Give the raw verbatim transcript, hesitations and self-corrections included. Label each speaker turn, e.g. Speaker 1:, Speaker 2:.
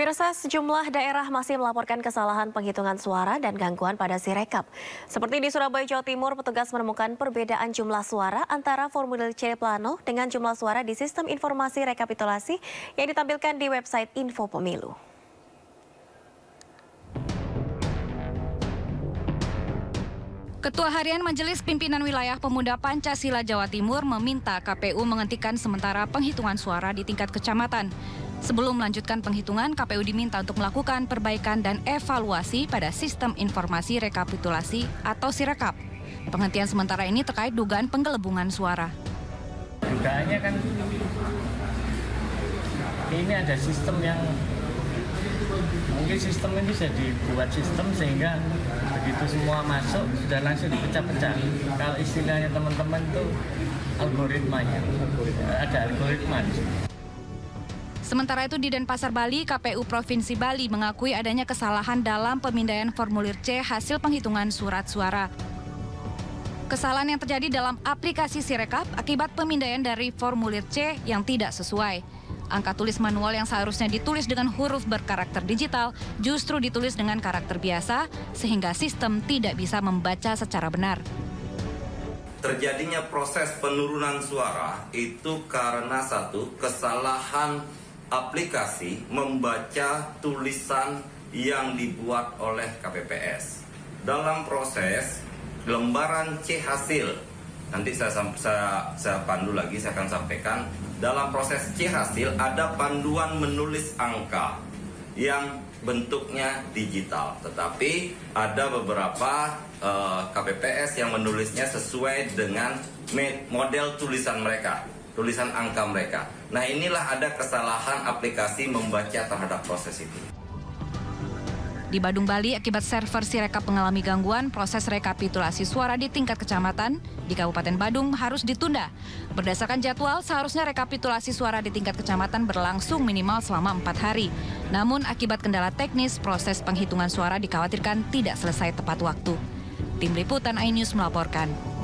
Speaker 1: Pemirsa, sejumlah daerah masih melaporkan kesalahan penghitungan suara dan gangguan pada Sirekap. Seperti di Surabaya, Jawa Timur, petugas menemukan perbedaan jumlah suara antara formulir C plano dengan jumlah suara di sistem informasi rekapitulasi yang ditampilkan di website Info Pemilu.
Speaker 2: Ketua Harian Majelis Pimpinan Wilayah Pemuda Pancasila Jawa Timur meminta K P U menghentikan sementara penghitungan suara di tingkat kecamatan. Sebelum melanjutkan penghitungan, K P U diminta untuk melakukan perbaikan dan evaluasi pada sistem informasi rekapitulasi atau Sirekap. Penghentian sementara ini terkait dugaan penggelembungan suara.
Speaker 3: Dugaannya kan ini ada sistem yang mungkin sistem ini bisa dibuat sistem sehingga begitu semua masuk sudah langsung dipecah-pecah. Kalau istilahnya teman-teman itu algoritmanya, ada algoritma.
Speaker 2: Sementara itu di Denpasar, Bali, K P U Provinsi Bali mengakui adanya kesalahan dalam pemindaian formulir C hasil penghitungan surat suara. Kesalahan yang terjadi dalam aplikasi Sirekap akibat pemindaian dari formulir C yang tidak sesuai. Angka tulis manual yang seharusnya ditulis dengan huruf berkarakter digital justru ditulis dengan karakter biasa sehingga sistem tidak bisa membaca secara benar.
Speaker 4: Terjadinya proses penurunan suara itu karena satu, kesalahan aplikasi membaca tulisan yang dibuat oleh K P P S. Dalam proses lembaran C hasil, nanti saya, saya, saya pandu lagi, saya akan sampaikan. Dalam proses C hasil ada panduan menulis angka yang bentuknya digital. Tetapi ada beberapa uh, K P P S yang menulisnya sesuai dengan model tulisan mereka, tulisan angka mereka. Nah, inilah ada kesalahan aplikasi membaca terhadap proses itu.
Speaker 2: Di Badung, Bali, akibat server Sirekap mengalami gangguan, proses rekapitulasi suara di tingkat kecamatan di Kabupaten Badung harus ditunda. Berdasarkan jadwal, seharusnya rekapitulasi suara di tingkat kecamatan berlangsung minimal selama empat hari. Namun, akibat kendala teknis, proses penghitungan suara dikhawatirkan tidak selesai tepat waktu. Tim Liputan iNews melaporkan.